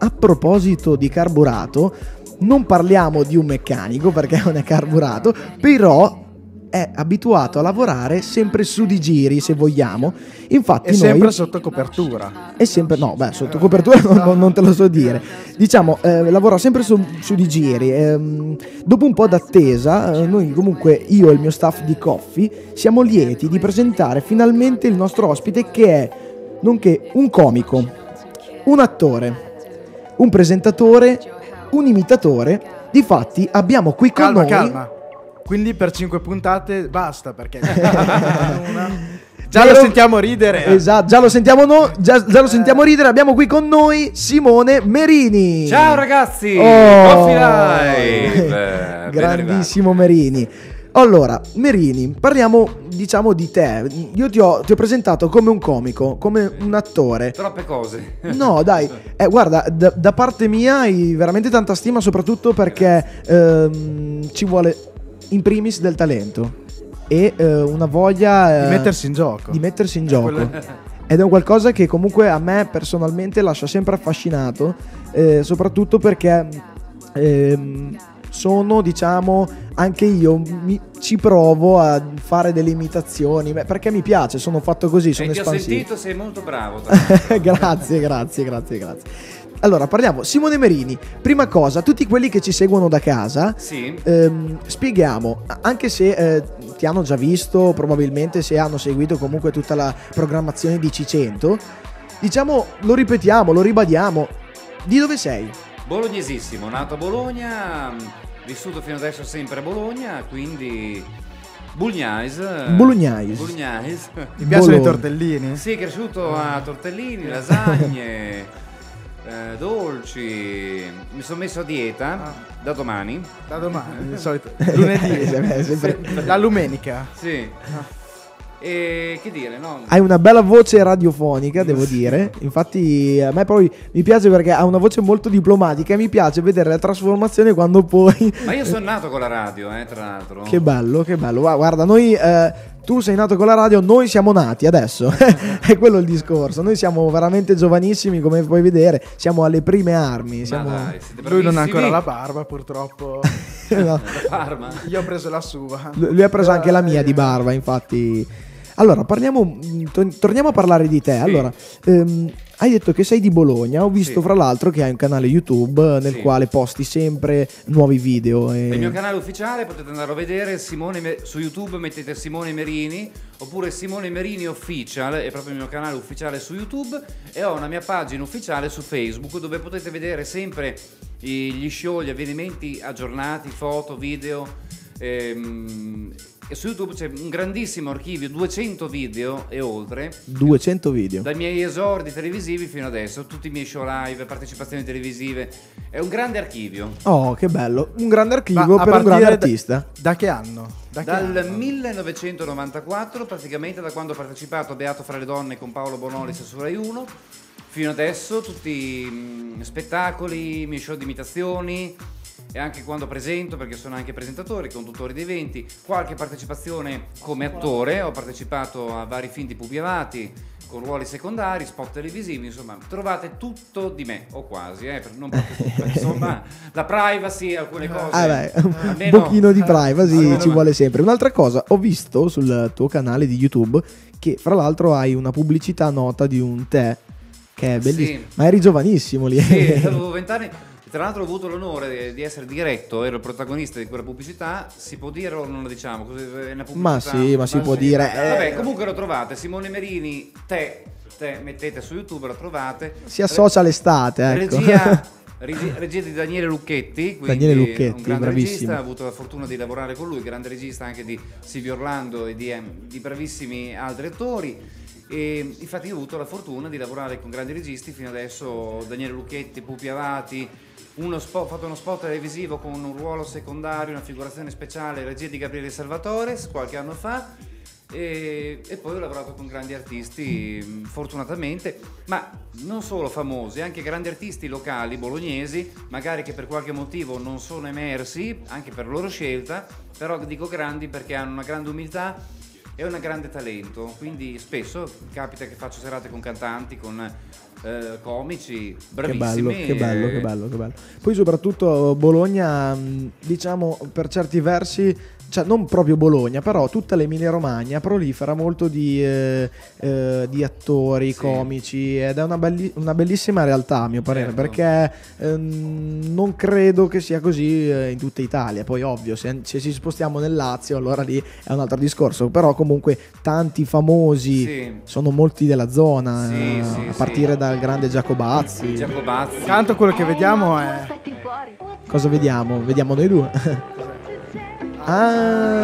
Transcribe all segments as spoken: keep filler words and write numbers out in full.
a proposito di carburato, non parliamo di un meccanico perché non è carburato, però è abituato a lavorare sempre su di giri, se vogliamo. Infatti è noi sempre sotto copertura. è sempre no, beh, sotto copertura non, non te lo so dire. Diciamo, eh, lavora sempre su, su di giri. Ehm, dopo un po' d'attesa, eh, noi comunque, io e il mio staff di Coffee, siamo lieti di presentare finalmente il nostro ospite, che è nonché un comico, un attore, un presentatore, un imitatore. Difatti abbiamo qui con Calma, noi... calma. Quindi per cinque puntate basta, perché una... già Vero? lo sentiamo ridere. Esatto, già lo sentiamo, no, già, già lo sentiamo ridere. Abbiamo qui con noi Simone Merini. Ciao ragazzi, Oh, Coffee Live. grandissimo Merini. Allora, Merini, parliamo, diciamo, di te. Io ti ho, ti ho presentato come un comico, come un attore. Troppe cose. No, dai, eh, guarda, da, da parte mia hai veramente tanta stima, soprattutto perché ehm, ci vuole in primis del talento e eh, una voglia eh, Di mettersi in gioco. di mettersi in gioco. Quello- Ed è un qualcosa che comunque a me personalmente lascia sempre affascinato, eh, soprattutto perché ehm, sono, diciamo, anche io mi, ci provo a fare delle imitazioni, beh, perché mi piace, sono fatto così, sono E ti ho espansivo. sentito, sei molto bravo. tra l'altro. Grazie, grazie, grazie, grazie. Allora, parliamo. Simone Merini, prima cosa, tutti quelli che ci seguono da casa, Sì. ehm, spieghiamo, anche se eh, ti hanno già visto, probabilmente se hanno seguito comunque tutta la programmazione di C cento, diciamo, lo ripetiamo, lo ribadiamo, di dove sei? Bolognesissimo, nato a Bologna, vissuto fino adesso sempre a Bologna, quindi Bugnais. Bolognais. Bugnais. Ti piacciono i Bologna. tortellini? Sì, cresciuto a tortellini, lasagne, eh, dolci. Mi sono messo a dieta da domani. Da domani, di solito. Lunedì, Sempre- sempre- la lumenica. Sì. E che dire, no? Hai una bella voce radiofonica, devo dire. Infatti a me poi mi piace perché ha una voce molto diplomatica e mi piace vedere la trasformazione quando poi... Ma io sono nato con la radio, eh, tra l'altro. Che bello, che bello. Gua- Guarda, noi... eh, tu sei nato con la radio, noi siamo nati adesso. È quello il discorso. Noi siamo veramente giovanissimi, come puoi vedere. Siamo alle prime armi. Ma Siamo... dai, siete Lui non ha bravissimi. ancora la barba, purtroppo. No. Da Parma. Io ho preso la sua. Lui ha preso anche la mia di barba, infatti. Allora, parliamo, to- torniamo a parlare di te. Sì. Allora, ehm, hai detto che sei di Bologna. Ho visto, Sì. fra l'altro, che hai un canale YouTube nel Sì. quale posti sempre nuovi video. E... Il mio canale ufficiale potete andare a vedere Simone Me- su YouTube, mettete Simone Merini oppure Simone Merini Official, è proprio il mio canale ufficiale su YouTube, e ho una mia pagina ufficiale su Facebook dove potete vedere sempre i- gli show, gli avvenimenti aggiornati, foto, video. ehm, E su YouTube c'è un grandissimo archivio, duecento video e oltre, duecento video. dai miei esordi televisivi fino adesso, tutti i miei show live, partecipazioni televisive. È un grande archivio. Oh, che bello. Un grande archivio Ma a per un grande partire da- artista. Da che anno? Da che Dal anno? millenovecentonovantaquattro, praticamente da quando ho partecipato a Beato fra le donne con Paolo Bonolis su Rai uno, fino adesso tutti mh, spettacoli, miei show di imitazioni, e anche quando presento, perché sono anche presentatore, conduttore di eventi, qualche partecipazione come attore, ho partecipato a vari film di Pupi Avati con ruoli secondari, spot televisivi, insomma trovate tutto di me, o quasi, eh, per- non proprio tutto, insomma la privacy, alcune cose. Ah, beh, un almeno- pochino di privacy Allora, ci ma- vuole sempre. Un'altra cosa, ho visto sul tuo canale di YouTube che fra l'altro hai una pubblicità nota di un tè che è bellissimo. Sì. Ma eri giovanissimo lì. Sì, avevo vent'anni. Tra l'altro ho avuto l'onore di essere diretto, ero il protagonista di quella pubblicità, si può dire o non lo diciamo? Così è una pubblicità. Ma sì, ma si può dire, eh. Vabbè, comunque lo trovate, Simone Merini, te, te mettete su YouTube, lo trovate. Si associa all'estate, ecco. Regia, regi- regia di Daniele Lucchetti, quindi Daniele Lucchetti, un grande bravissimo. regista, ho avuto la fortuna di lavorare con lui, grande regista anche di Silvio Orlando e di, ehm, di bravissimi altri attori. E infatti io ho avuto la fortuna di lavorare con grandi registi fino adesso, Daniele Lucchetti, Pupi Avati, uno spot, ho fatto uno spot televisivo con un ruolo secondario, una figurazione speciale, regia di Gabriele Salvatore qualche anno fa, e, e poi ho lavorato con grandi artisti mh, fortunatamente, ma non solo famosi, anche grandi artisti locali bolognesi, magari che per qualche motivo non sono emersi, anche per loro scelta, però dico grandi perché hanno una grande umiltà e un grande talento, quindi spesso capita che faccio serate con cantanti, con eh, comici Che bravissimi. bello, che bello, e- che bello, che bello. Poi soprattutto Bologna, mh, diciamo per certi versi, cioè non proprio Bologna, però tutta l'Emilia Romagna prolifera molto di, eh, eh, di attori, Sì. comici, ed è una, belli- una bellissima realtà a mio parere, Certo. perché ehm, non credo che sia così eh, in tutta Italia. Poi ovvio, se, se ci spostiamo nel Lazio allora lì è un altro discorso, però comunque tanti famosi Sì. sono molti della zona, Sì, eh, sì, a sì. partire dal grande Giacobazzi. Giacobazzi. Intanto quello che vediamo è Aspetti fuori. Cosa vediamo? Vediamo noi due. Ah,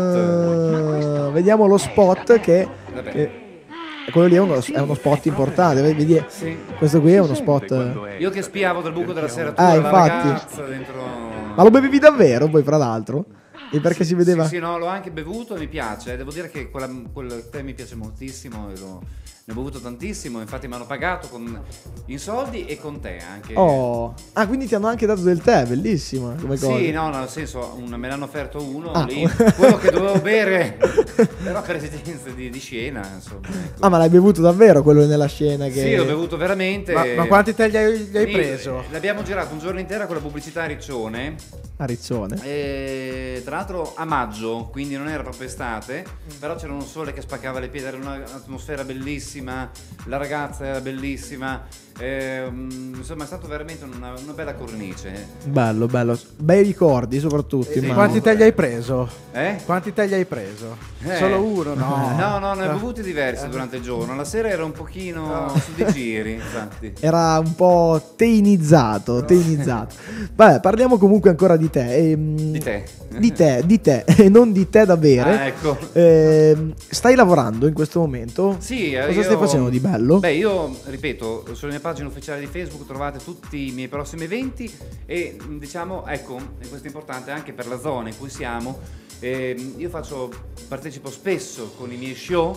Lo vediamo lo spot che, Vabbè. che- quello lì è uno, è uno spot importante. Vedi, Sì. questo qui è uno spot. Io che spiavo dal buco della serratura Ah, la infatti. ragazza dentro. Ma lo bevevi davvero poi, fra l'altro? E perché si vedeva? Sì, sì, no, l'ho anche bevuto e mi piace. Devo dire che quella, quel tè mi piace moltissimo. E lo, ne ho bevuto tantissimo. Infatti mi hanno pagato con, in soldi e con te anche. Oh, ah, quindi ti hanno anche dato del tè, bellissima come cosa. Sì, no, no, nel senso, un- me l'hanno offerto uno Ah. lì, quello che dovevo bere, però per esigenze di, di scena, insomma. Ecco. Ah, ma l'hai bevuto davvero quello nella scena? Che... Sì, l'ho bevuto veramente. ma, ma quanti te li hai, gli hai Sì, preso? L'abbiamo girato un giorno intero con la pubblicità a Riccione. A Riccione. E, tra l'altro a maggio, quindi non era proprio estate, però c'era un sole che spaccava le piede, era un'atmosfera bellissima, la ragazza era bellissima, ehm, insomma è stato veramente una, una bella cornice. Bello, bello. Bei ricordi soprattutto. E immagino. quanti te li hai preso? Eh? Quanti te li hai preso? Eh. Solo uno? No. No, no, ne ho Eh. bevuti diversi durante il giorno, la sera ero un pochino su di giri, infatti. Era un po' teinizzato, teinizzato. Vabbè, parliamo comunque ancora di te. Ehm, Di te. Di te, di te, e non di te da bere. Ah, ecco. Ehm, stai lavorando in questo momento? Sì, eh, Cosa io- stai facendo di bello? Beh, io ripeto, sulla mia pagina ufficiale di Facebook trovate tutti i miei prossimi eventi e mh, diciamo, ecco, e questo è importante anche per la zona in cui siamo. ehm, io faccio, partecipo spesso con i miei show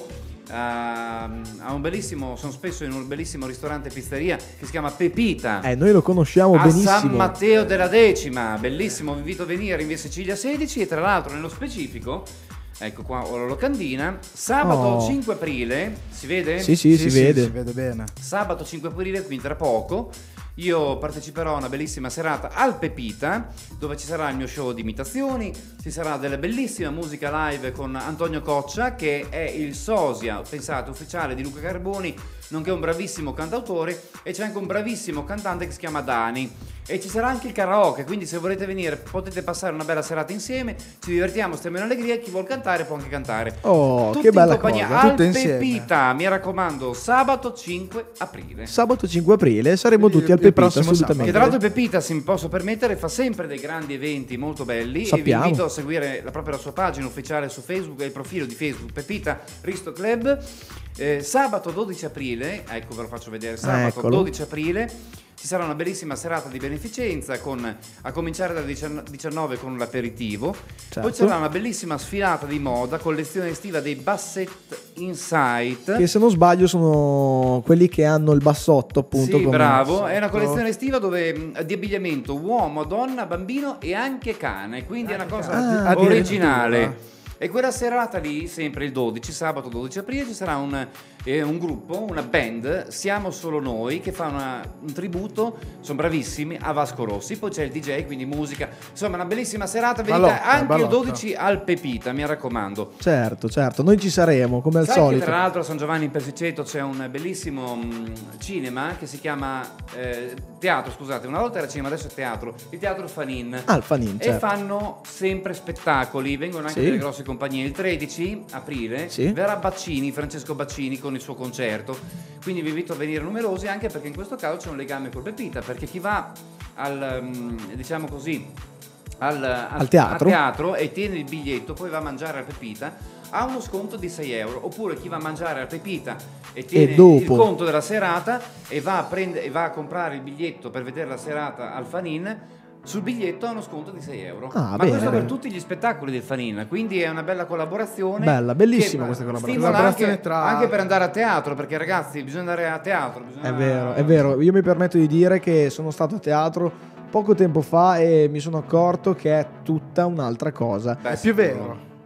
a, a un bellissimo, sono spesso in un bellissimo ristorante pizzeria che si chiama Pepita. Eh, noi lo conosciamo a benissimo. San Matteo della Decima, bellissimo, vi invito a venire in via Sicilia sedici e tra l'altro nello specifico, ecco qua ho la locandina, sabato Oh. cinque aprile, si vede? Sì, sì, si vede. si vede bene. Sabato cinque aprile, quindi tra poco, io parteciperò a una bellissima serata al Pepita, dove ci sarà il mio show di imitazioni, ci sarà della bellissima musica live con Antonio Coccia, che è il sosia, pensate, ufficiale di Luca Carboni, nonché un bravissimo cantautore, e c'è anche un bravissimo cantante che si chiama Dani. E ci sarà anche il karaoke, quindi se volete venire potete passare una bella serata insieme, ci divertiamo, stiamo in allegria, chi vuol cantare può anche cantare. Oh, Tutti che bella in compagnia, cosa. al Tutte insieme. Pepita, mi raccomando, sabato cinque aprile. Sabato cinque aprile saremo Quindi tutti al il Pepita, prossimo assolutamente. Che tra l'altro il Pepita, se mi posso permettere, fa sempre dei grandi eventi molto belli. Sappiamo. E vi invito a seguire la, proprio la sua pagina ufficiale su Facebook e il profilo di Facebook Pepita Risto Club. Eh, sabato dodici aprile, ecco ve lo faccio vedere, sabato Eccolo. dodici aprile ci sarà una bellissima serata di beneficenza con, a cominciare dalle diciannove con l'aperitivo. Certo. Poi c'era una bellissima sfilata di moda, collezione estiva dei Basset Insight. Che se non sbaglio sono quelli che hanno il bassotto, appunto. Sì, come- bravo, è una collezione estiva dove mh, di abbigliamento uomo, donna, bambino e anche cane, quindi è una cosa Ah, originale. addirittura. E quella serata lì, sempre il dodici, sabato dodici aprile, ci sarà un, eh, un gruppo, una band, Siamo Solo Noi, che fa una- un tributo, sono bravissimi, a Vasco Rossi. Poi c'è il D J, quindi musica. Insomma, una bellissima serata, venite Ballotta, anche il ballotta. dodici al Pepita, mi raccomando. Certo, certo, noi ci saremo, come al Sai che solito. tra l'altro a San Giovanni in Persiceto c'è un bellissimo mh, cinema che si chiama eh, teatro, scusate, una volta era cinema, adesso è teatro, il Teatro Fanin. Ah, il Fanin, E certo. fanno sempre spettacoli, vengono anche Sì. delle grosse compagnie. Il tredici aprile Sì. verrà Baccini, Francesco Baccini con il suo concerto. Quindi vi invito a venire numerosi, anche perché in questo caso c'è un legame col Pepita, perché chi va al mh, diciamo così al, al- Al teatro. a teatro e tiene il biglietto, poi va a mangiare al Pepita, ha uno sconto di sei euro. Oppure chi va a mangiare al Pepita e tiene E dopo? il conto della serata e va, a prende- e va a comprare il biglietto per vedere la serata al Fanin, sul biglietto ha uno sconto di sei euro. Ah, Ma bene, questo per bene. tutti gli spettacoli del Fanin, quindi è una bella collaborazione. Bella, bellissima che questa collaborazione. stimola Collaborazione anche, tra- anche per andare a teatro, perché ragazzi bisogna andare a teatro. Bisogna... È vero, è vero. Io mi permetto di dire che sono stato a teatro poco tempo fa e mi sono accorto che è tutta un'altra cosa. Beh, È più sicuro. vero.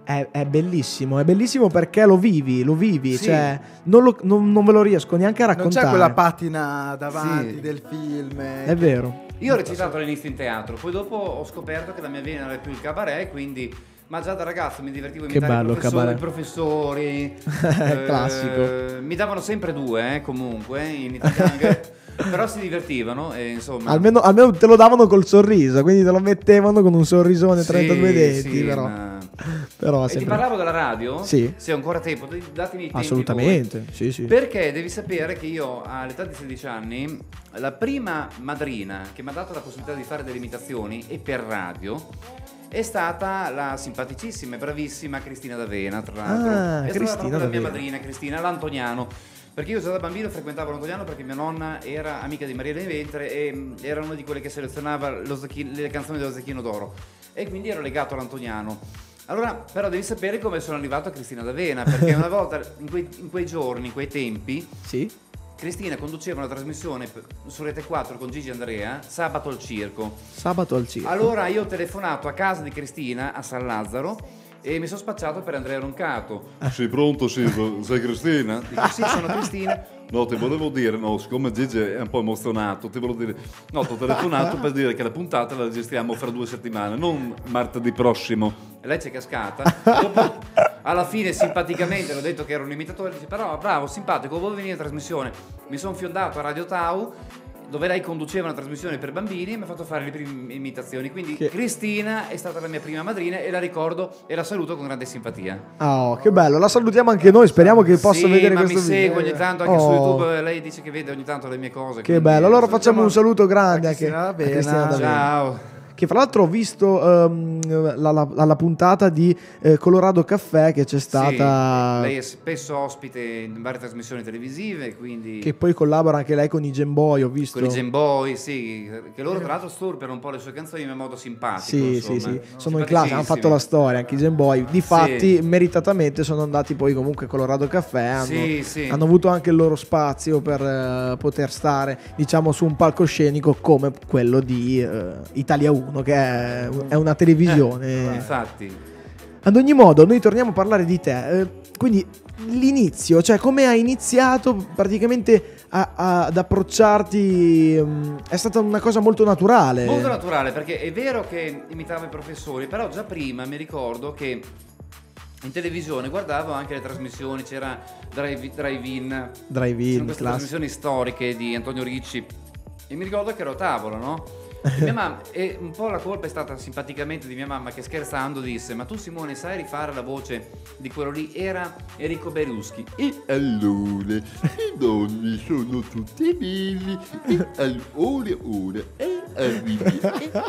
È, è bellissimo, è bellissimo perché lo vivi, lo vivi, Sì. cioè non, lo- non- non ve lo riesco neanche a Non raccontare. c'è quella patina davanti Sì. del film. È vero. Io ho recitato all'inizio in teatro, poi dopo ho scoperto che la mia vena non era più il cabaret, quindi ma già da ragazzo mi divertivo a Che imitare bello i il professori, cabaret. i professori. eh, Classico. Mi davano sempre due, eh, comunque, in italiano, però si divertivano e insomma. Almeno, almeno te lo davano col sorriso, quindi te lo mettevano con un sorrisone Sì, trentadue denti, sì, però. ma- Però E ti sempre... parlavo della radio? Sì. Se ho ancora tempo, datemi i tempi Assolutamente, voi. sì, sì. Perché devi sapere che io all'età di sedici anni, la prima madrina che mi ha dato la possibilità di fare delle imitazioni e per radio è stata la simpaticissima e bravissima Cristina D'Avena, tra l'altro. Ah, è Cristina stata proprio la mia D'Avena. madrina, Cristina, l'Antoniano. Perché io già da bambino frequentavo l'Antoniano perché mia nonna era amica di Maria Ventre e mh, era una di quelle che selezionava lo Zecchino- le canzoni dello Zecchino d'Oro e quindi ero legato all'Antoniano. Allora, però devi sapere come sono arrivato a Cristina D'Avena, perché una volta, in quei, in quei giorni, in quei tempi, Sì? Cristina conduceva una trasmissione per- su Rete quattro con Gigi Andrea, Sabato al Circo. Sabato al circo. Allora io ho telefonato a casa di Cristina, a San Lazzaro, e mi sono spacciato per Andrea Roncato. Sei pronto, Silvio? Sei Cristina? Dico, sì, sono Cristina. No, ti volevo dire, no, siccome Gigi è un po' emozionato, ti volevo dire, no, ti ho telefonato per dire che la puntata la registriamo fra due settimane, non martedì prossimo. E lei c'è cascata. Dopo, alla fine, simpaticamente, l'ho detto che ero un imitatore. Dice, però, bravo, simpatico, vuoi venire in trasmissione? Mi sono fiondato a Radio Tau, dove lei conduceva una trasmissione per bambini e mi ha fatto fare le prime imitazioni. Quindi Che- Cristina è stata la mia prima madrina e la ricordo e la saluto con grande simpatia. Oh, che bello, la salutiamo anche noi, speriamo che possa sì, vedere ma questo mi video. segue ogni tanto anche su Oh, YouTube, lei dice che vede ogni tanto le mie cose. Che quindi- bello, allora Salutiamo facciamo un saluto grande a anche Cristina a D'Avena. Cristina D'Avena. Ciao. Che fra l'altro ho visto ehm, la, la- la puntata di eh, Colorado Caffè che c'è stata, Sì, lei è spesso ospite in varie trasmissioni televisive, quindi che poi collabora anche lei con i Gemboy, ho visto. con i Gemboy, sì, che loro tra l'altro sturpiano un po' le sue canzoni in modo simpatico. Sì, insomma. sì, sì, sono in classe, hanno fatto Simpaticissimi. la storia anche i Gemboy. Difatti, Sì. meritatamente sono andati poi comunque a Colorado Caffè. Hanno, Sì, sì. hanno avuto anche il loro spazio per eh, poter stare, diciamo, su un palcoscenico come quello di eh, Italia uno, che è, è una televisione. Infatti, Ad ogni modo, noi torniamo a parlare di te. eh, quindi l'inizio, cioè come hai iniziato praticamente a- a- ad approcciarti, mm, è stata una cosa molto naturale. molto naturale, perché è vero che imitavo i professori, però già prima mi ricordo che in televisione guardavo anche le trasmissioni, c'era Drive- Drive-In, c'erano Drive-in, queste classico. trasmissioni storiche di Antonio Ricci e mi ricordo che ero a tavola, no? E mia mamma, e un po' la colpa è stata simpaticamente di mia mamma che scherzando disse: ma tu Simone sai rifare la voce di quello lì? Era Enrico Berluschi. E allora, i nonni sono tutti belli, e allora, ora, e arriviamo, e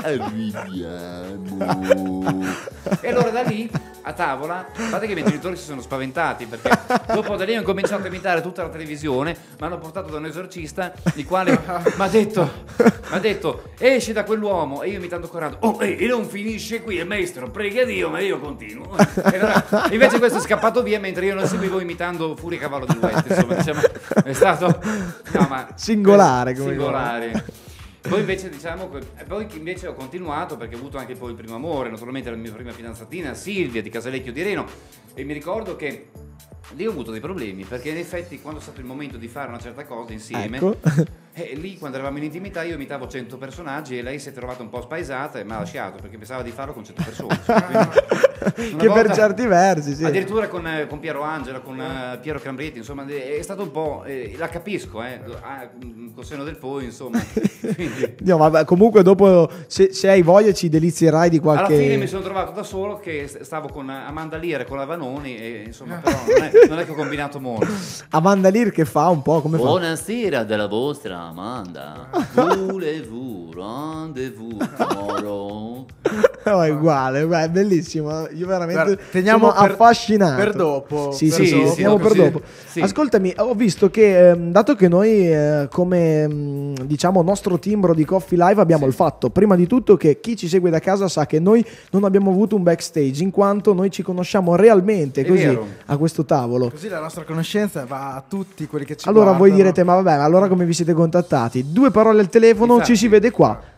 arriviamo. E allora da lì a tavola, guardate che i miei genitori si sono spaventati perché dopo da lì ho cominciato a imitare tutta la televisione, mi hanno portato da un esorcista il quale mi ha detto, m'ha detto esci da quell'uomo, e io imitando Corrado, oh e non finisce qui, il maestro prega Dio ma io continuo. E allora, invece questo è scappato via mentre io lo seguivo imitando Furia Cavallo di West, insomma diciamo è stato no, ma, Singolare, come singolare. Poi invece diciamo che e poi invece ho continuato perché ho avuto anche poi il primo amore, naturalmente la mia prima fidanzatina Silvia di Casalecchio di Reno, e mi ricordo che lì ho avuto dei problemi perché in effetti quando è stato il momento di fare una certa cosa insieme, Ecco. e lì quando eravamo in intimità io imitavo cento personaggi e lei si è trovata un po' spaesata e mi ha lasciato perché pensava di farlo con cento persone. Quindi, una Che per volta- certi versi, sì. Addirittura con, eh, con Piero Angela, con eh, Piero Cambretti, insomma, è è stato un po'. eh, la capisco, eh, ah, col seno del poi, insomma. Quindi, No, vabbè, comunque dopo, se, se hai voglia, ci delizierai di qualche... alla fine mi sono trovato da solo che st- stavo con Amanda Lear e con la Vanoni, e insomma, però non è, non è che ho combinato molto. Amanda Lear che fa un po' come fa? Buonasera della vostra Amanda. Voulez-vous rendez-vous tomorrow? No, è uguale, guarda, è bellissimo. Io veramente Guarda, teniamo sono per- affascinato. per dopo, Sì, per sì, sì, dopo. teniamo per Così, dopo. sì. Ascoltami, ho visto che ehm, dato che noi eh, come mh, diciamo nostro timbro di Coffee Live abbiamo il fatto, prima di tutto, che chi ci segue da casa sa che noi non abbiamo avuto un backstage, in quanto noi ci conosciamo realmente È così vero. a questo tavolo. Così la nostra conoscenza va a tutti quelli che ci Allora voi guardano. direte, ma vabbè, ma allora come vi siete contattati? Due parole al telefono, Infatti. ci si vede qua.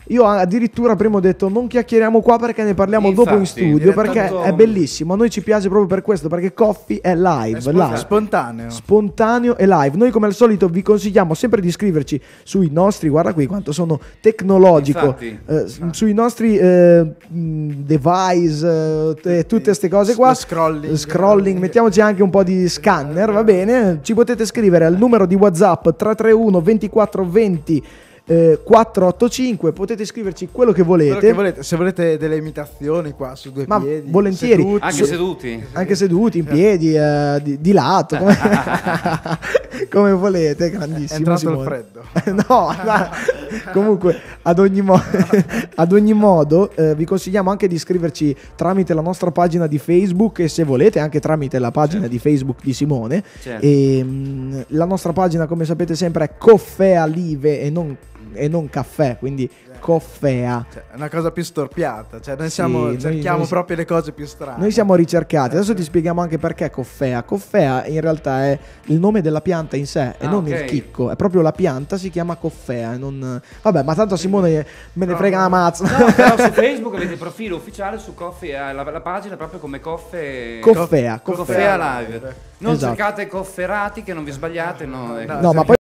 Io addirittura prima ho detto non chiacchieriamo qua perché ne parliamo Infatti, dopo in studio, perché tanto- è bellissimo. A noi ci piace proprio per questo, perché Coffee è live, È spon- live. spontaneo. Spontaneo e live. Noi come al solito vi consigliamo sempre di iscriverci sui nostri, guarda qui quanto sono tecnologico, Infatti. eh, s- sui nostri eh, mh, device, eh, e tutte queste cose qua. Lo scrolling. Scrolling, mettiamoci anche un po' di scanner, va bene? Ci potete scrivere al numero di WhatsApp tre tre uno ventiquattro venti eh, quattrocentottantacinque, potete scriverci quello che volete. Quello che volete. Se volete delle imitazioni qua su due Ma piedi, volentieri. seduti. Anche seduti. Anche seduti in piedi, eh, di, di lato, come, come volete, È grandissimo. entrato il Simone. freddo. No, no. Comunque, ad ogni, mo- ad ogni modo, eh, vi consigliamo anche di iscriverci tramite la nostra pagina di Facebook e se volete anche tramite la pagina di Facebook di Simone. Certo. E, mh, la nostra pagina, come sapete sempre, è Coffea Live e non, e non caffè, quindi Coffea. Cioè, è una cosa più storpiata. Cioè, noi Sì, siamo, noi- cerchiamo noi- proprio le cose più strane. Noi siamo ricercati, adesso ti spieghiamo anche perché Coffea. Coffea in realtà è il nome della pianta in sé e Ah, non ok. il chicco, è proprio la pianta, si chiama Coffea. E non... Vabbè, ma tanto a Simone me ne frega una mazza. No, però su Facebook avete il profilo ufficiale su Coffee, eh, la, la pagina è proprio come Coffee. Coffea, Coffea Coffea. Live. Non Esatto. cercate Cofferati che non vi sbagliate, no. ecco. No, ma poi